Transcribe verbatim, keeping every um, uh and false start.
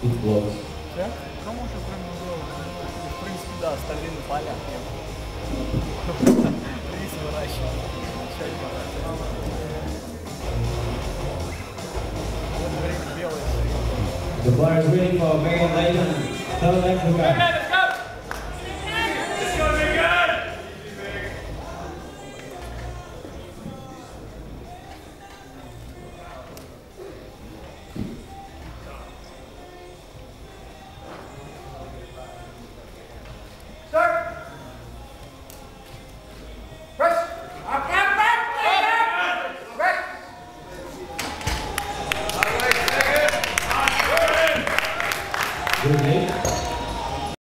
It blocks. Да? Кому еще кроме него? В принципе, да, остальные на полях нет. Рис выращивать. Начать пора. Вот время белое. The bar is ready for Megan Layton. Third leg to go. Good game.